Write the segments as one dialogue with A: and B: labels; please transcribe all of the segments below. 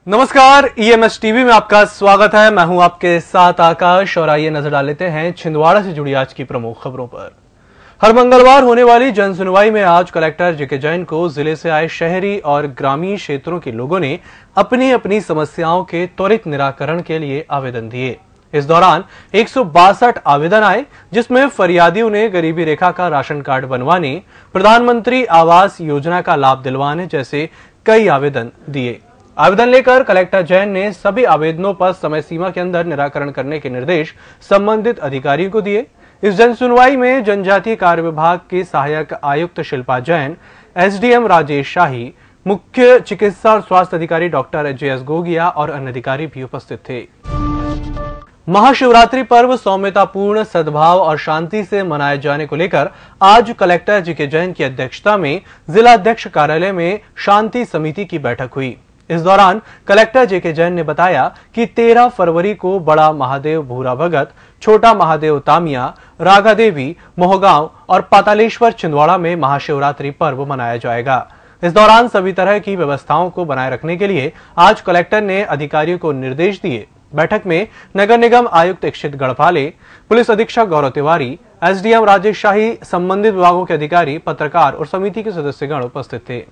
A: नमस्कार, EMS TV में आपका स्वागत है। मैं हूं आपके साथ आकाश और आइए नजर डाल लेते हैं छिंदवाड़ा से जुड़ी आज की प्रमुख खबरों पर। हर मंगलवार होने वाली जन सुनवाई में आज कलेक्टर जेके जैन को जिले से आए शहरी और ग्रामीण क्षेत्रों के लोगों ने अपनी अपनी समस्याओं के त्वरित निराकरण के लिए आवेदन दिए। इस दौरान 162 आवेदन आए, जिसमें फरियादियों ने गरीबी रेखा का राशन कार्ड बनवाने, प्रधानमंत्री आवास योजना का लाभ दिलवाने जैसे कई आवेदन दिए। आवेदन लेकर कलेक्टर जैन ने सभी आवेदनों पर समय सीमा के अंदर निराकरण करने के निर्देश संबंधित अधिकारियों को दिए। इस जन सुनवाई में जनजातीय कार्य विभाग की सहायक आयुक्त शिल्पा जैन, एसडीएम राजेश शाही, मुख्य चिकित्सा और स्वास्थ्य अधिकारी डॉक्टर JS गोगिया और अन्य अधिकारी भी उपस्थित थे। महाशिवरात्रि पर्व सौम्यतापूर्ण, सद्भाव और शांति से मनाए जाने को लेकर आज कलेक्टर जेके जैन की अध्यक्षता में जिला अध्यक्ष कार्यालय में शांति समिति की बैठक हुई। इस दौरान कलेक्टर जेके जैन ने बताया कि 13 फरवरी को बड़ा महादेव भूरा भगत, छोटा महादेव तामिया, रागा देवी, मोहगांव और पातालेश्वर छिंदवाड़ा में महाशिवरात्रि पर्व मनाया जाएगा। इस दौरान सभी तरह की व्यवस्थाओं को बनाए रखने के लिए आज कलेक्टर ने अधिकारियों को निर्देश दिए। बैठक में नगर निगम आयुक्त इक्षित गढ़पाले, पुलिस अधीक्षक गौरव तिवारी, एसडीएम राजेश शाही, संबंधित विभागों के अधिकारी, पत्रकार और समिति के सदस्यगण उपस्थित थे।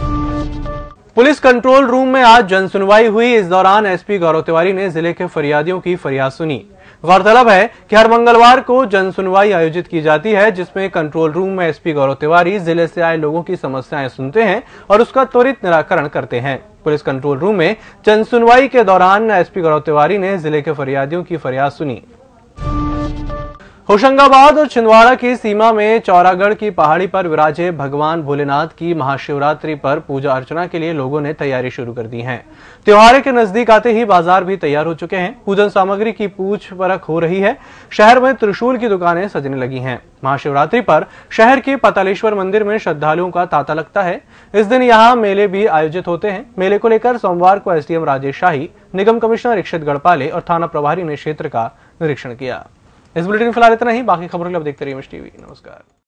A: पुलिस कंट्रोल रूम में आज जन सुनवाई हुई। इस दौरान एसपी गौरव तिवारी ने जिले के फरियादियों की फरियाद सुनी। गौरतलब है कि हर मंगलवार को जन सुनवाई आयोजित की जाती है, जिसमें कंट्रोल रूम में एसपी गौरव तिवारी जिले से आए लोगों की समस्याएं सुनते हैं और उसका त्वरित निराकरण करते हैं। पुलिस कंट्रोल रूम में जन सुनवाई के दौरान एसपी गौरव तिवारी ने जिले के फरियादियों की फरियाद सुनी। होशंगाबाद और छिंदवाड़ा की सीमा में चौरागढ़ की पहाड़ी पर विराजे भगवान भोलेनाथ की महाशिवरात्रि पर पूजा अर्चना के लिए लोगों ने तैयारी शुरू कर दी है। त्योहार के नजदीक आते ही बाजार भी तैयार हो चुके हैं। पूजन सामग्री की पूछ परख हो रही है। शहर में त्रिशूल की दुकानें सजने लगी हैं। महाशिवरात्रि पर शहर के पातालेश्वर मंदिर में श्रद्धालुओं का तांता लगता है। इस दिन यहाँ मेले भी आयोजित होते हैं। मेले को लेकर सोमवार को एसडीएम राजेश शाही, निगम कमिश्नर इक्षित गढ़पाले और थाना प्रभारी ने क्षेत्र का निरीक्षण किया। इस बुलेटिन में फिलहाल इतना ही। बाकी खबरों के लिए आप देखते रहिए ईएमएस टीवी। नमस्कार।